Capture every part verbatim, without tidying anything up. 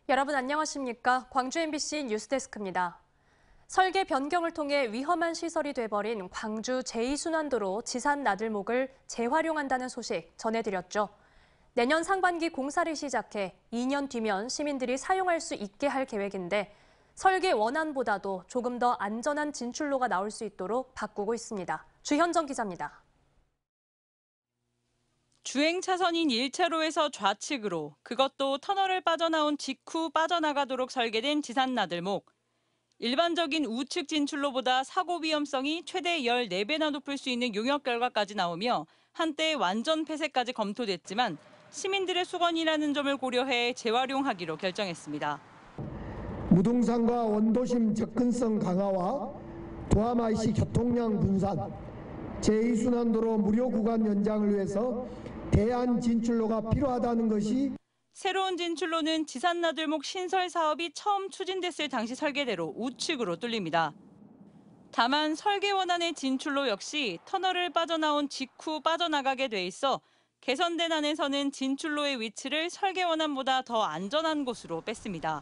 여러분 안녕하십니까? 광주 엠비씨 뉴스데스크입니다. 설계 변경을 통해 위험한 시설이 돼버린 광주 제이 순환도로 지산 나들목을 재활용한다는 소식 전해드렸죠. 내년 상반기 공사를 시작해 이 년 뒤면 시민들이 사용할 수 있게 할 계획인데 설계 원안보다도 조금 더 안전한 진출로가 나올 수 있도록 바꾸고 있습니다. 주현정 기자입니다. 주행 차선인 일 차로에서 좌측으로, 그것도 터널을 빠져나온 직후 빠져나가도록 설계된 지산나들목. 일반적인 우측 진출로보다 사고 위험성이 최대 열네 배나 높을 수 있는 용역 결과까지 나오며 한때 완전 폐쇄까지 검토됐지만 시민들의 수건이라는 점을 고려해 재활용하기로 결정했습니다. 무등산과 원도심 접근성 강화와 도함아이씨 교통량 분산, 제이 순환도로 무료 구간 연장을 위해서 대안 진출로가 필요하다는 것이 새로운 진출로는 지산나들목 신설 사업이 처음 추진됐을 당시 설계대로 우측으로 뚫립니다. 다만 설계 원안의 진출로 역시 터널을 빠져나온 직후 빠져나가게 돼 있어 개선된 안에서는 진출로의 위치를 설계 원안보다 더 안전한 곳으로 뺐습니다.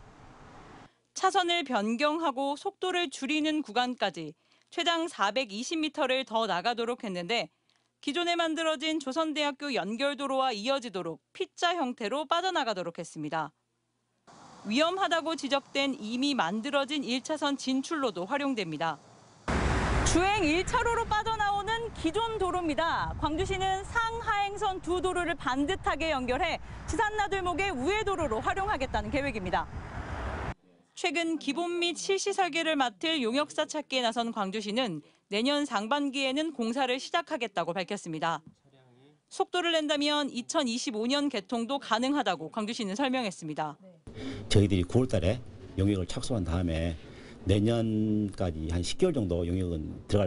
차선을 변경하고 속도를 줄이는 구간까지 최장 사백이십 미터를 더 나가도록 했는데 기존에 만들어진 조선대학교 연결도로와 이어지도록 P자 형태로 빠져나가도록 했습니다. 위험하다고 지적된 이미 만들어진 일 차선 진출로도 활용됩니다. 주행 일 차로로 빠져나오는 기존 도로입니다. 광주시는 상하행선 두 도로를 반듯하게 연결해 지산나들목의 우회 도로로 활용하겠다는 계획입니다. 최근 기본 및 실시 설계를 맡을 용역사 찾기에 나선 광주시는 내년 상반기에는 공사를 시작하겠다고 밝혔습니다. 속도를 낸다면 이천이십오 년 개통도 가능하다고 광주시는 설명했습니다. 저희들이 구월 달에 용역을 착수한 다음에 내년까지 한 십 개월 정도 용역은 들어갈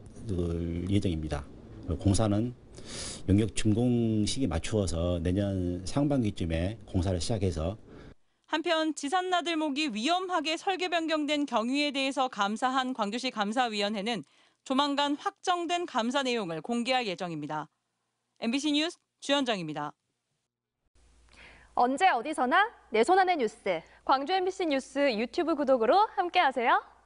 예정입니다. 공사는 용역 준공 시기 맞추어서 내년 상반기쯤에 공사를 시작해서 한편 지산나들목이 위험하게 설계 변경된 경위에 대해서 감사한 광주시 감사위원회는 조만간 확정된 감사 내용을 공개할 예정입니다. 엠비씨 뉴스 주현정입니다. 언제 어디서나 내 손 안의 뉴스. 광주 엠비씨 뉴스 유튜브 구독으로 함께하세요.